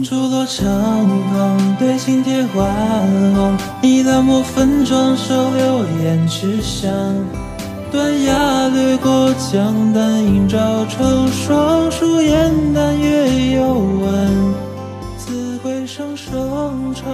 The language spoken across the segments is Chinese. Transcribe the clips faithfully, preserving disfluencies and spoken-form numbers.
出落长棚，对镜贴花红，你淡墨粉妆，手留胭脂香。断崖掠过江南，映照成双树烟淡月幽闻，自归声声唱。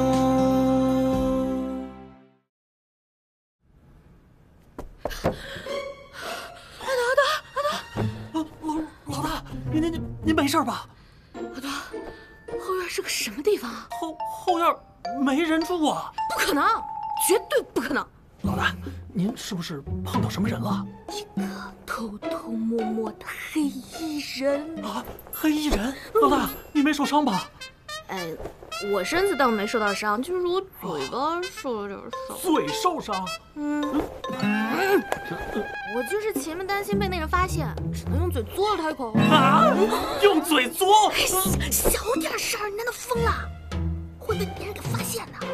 阿达阿达阿达， 老老老大，您您您您没事吧？ 阿达，后院是个什么地方啊？ 后后院没人住啊！ 不可能，绝对不可能！ 老大，您是不是碰到什么人了？ 一个偷偷摸摸的黑衣人啊！黑衣人！老大，你没受伤吧？ 哎，我身子倒没受到伤，就是我嘴巴受了点伤。 嘴受伤？ 嗯。嗯我就是前面担心被那人发现，只能用嘴嘬了他一口。 啊！用嘴嘬？ 哎，小点事儿，你难道疯了？会被别人给发现的。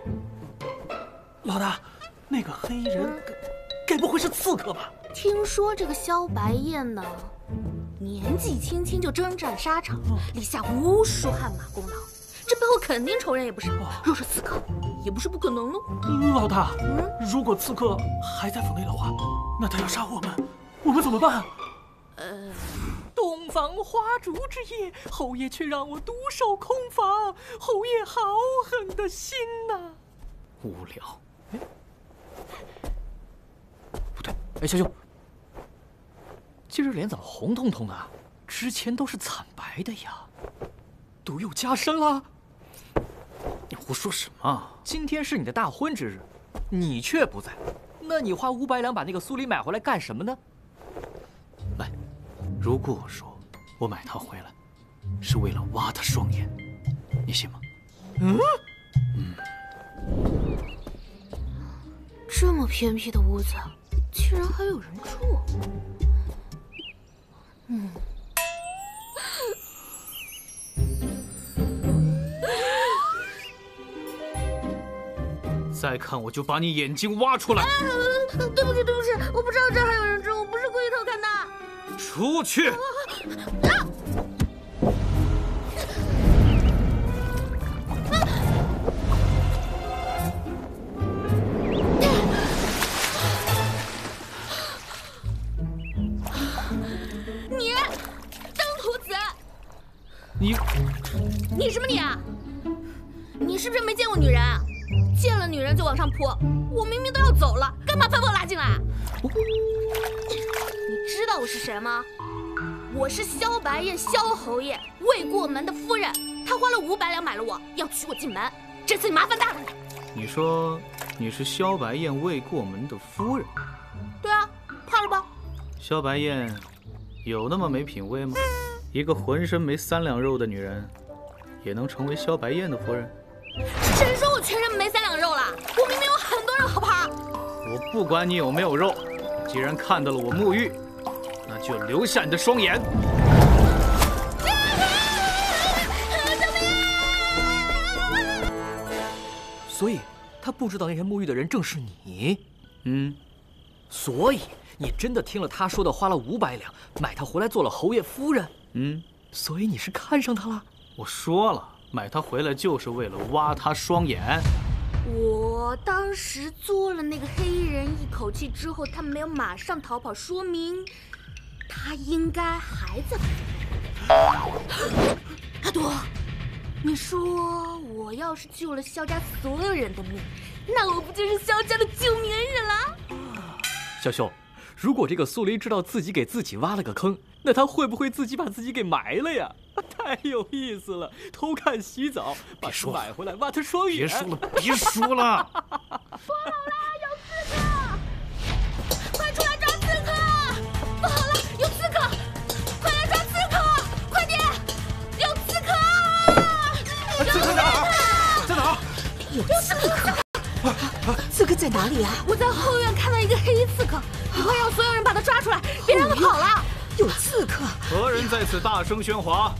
老大，那个黑衣人该不会是刺客吧？ 听说这个萧白燕呢，年纪轻轻就征战沙场，立下无数汗马功劳，这背后肯定仇人也不少。若是刺客，也不是不可能喽。 老大，嗯，如果刺客还在府内的话，那他要杀我们，我们怎么办？ 呃， 洞房花烛之夜，侯爷却让我独守空房，侯爷好狠的心呐！无聊。哎，不对，哎，小兄，今日脸怎么红彤彤的？之前都是惨白的呀，毒又加深了。你胡说什么？今天是你的大婚之日，你却不在，那你花五百两把那个苏黎买回来干什么呢？来，如果我说我买它回来是为了挖他双眼，你信吗？嗯嗯。 这么偏僻的屋子，竟然还有人住。嗯。 再看我就把你眼睛挖出来！ 啊、对不起，对不起，我不知道这还有人住，我不是故意偷看的。 出去！啊啊你，登徒子！ 你， 你什么你啊？你是不是没见过女人？见了女人就往上扑，我明明都要走了，干嘛把我拉进来？你知道我是谁吗？我是萧白燕萧侯爷未过门的夫人，他花了五百两买了我，要娶我进门，这次你麻烦大了。 你说你是萧白燕未过门的夫人？ 对啊，怕了吧？ 萧白燕有那么没品位吗？一个浑身没三两肉的女人，也能成为萧白燕的夫人？ 谁说我全身没三两肉了？我明明有很多肉，好不好？ 我不管你有没有肉，既然看到了我沐浴，那就留下你的双眼。所以，他不知道那天沐浴的人正是你。嗯，所以你真的听了他说的，花了五百两买她回来做了侯爷夫人。嗯，所以你是看上她了？我说了。买他回来就是为了挖他双眼。 我当时嘬了那个黑衣人一口气之后，他没有马上逃跑，说明他应该还在。阿朵，你说我要是救了萧家所有人的命，那我不就是萧家的救命恩人了？ 小秀，如果这个苏黎知道自己给自己挖了个坑，那他会不会自己把自己给埋了呀？太有意思了！偷看洗澡，把书买回来挖他双眼。别说了，别说了！ 不好了，有刺客！快出来抓刺客！不好了，有刺客！快来抓刺客！快点！有刺客！ 刺客在哪儿？在哪儿？ 有刺客！ 刺客在哪里啊？ 我在后院看到一个黑衣刺客，你快让所有人把他抓出来，别让他跑了！ 有刺客！ 何人在此大声喧哗？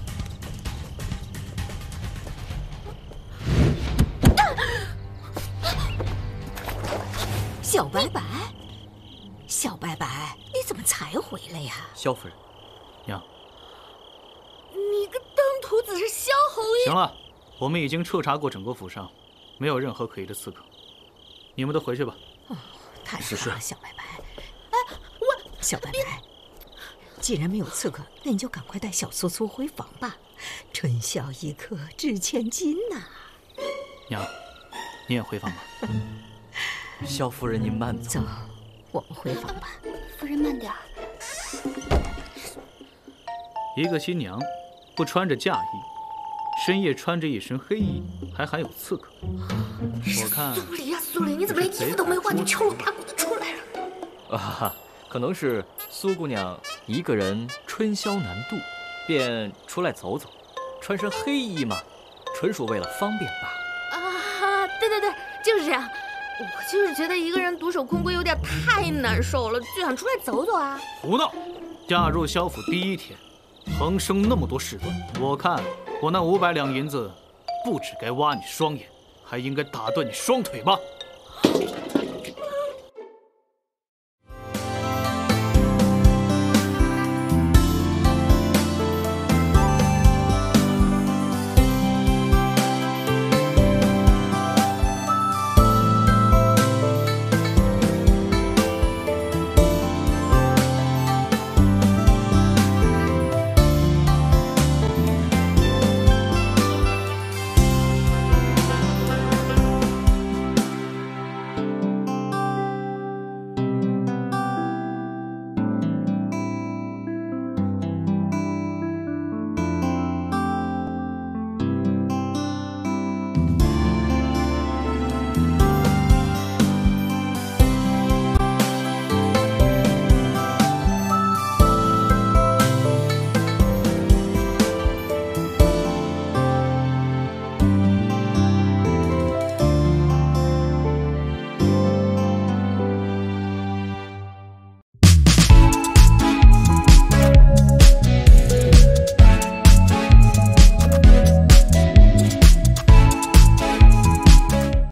小白白，小白白，你怎么才回来呀？ 萧夫人，娘， 你个登徒子是萧侯爷。 行了， 我们已经彻查过整个府上，没有任何可疑的刺客。你们都回去吧。 哦，太是好了，小白白。哎，我小白白，既然没有刺客，那你就赶快带小苏苏回房吧。春宵一刻值千金呐！ 娘，你也回房吧。 萧夫人，您慢走。 走，我们回房吧。 夫人慢点儿。 一个新娘，不穿着嫁衣，深夜穿着一身黑衣，还含有刺客。我看苏黎呀，苏黎，你怎么连衣服都没换，就敲锣打鼓的出来了？ 啊，可能是苏姑娘一个人春宵难度，便出来走走，穿身黑衣嘛，纯属为了方便罢了。 啊，对对对，就是这样。我就是觉得一个人独守空闺有点太难受了，就想出来走走啊。 胡闹！嫁入萧府第一天，横生那么多事端，我看我那五百两银子，不只该挖你双眼，还应该打断你双腿吧。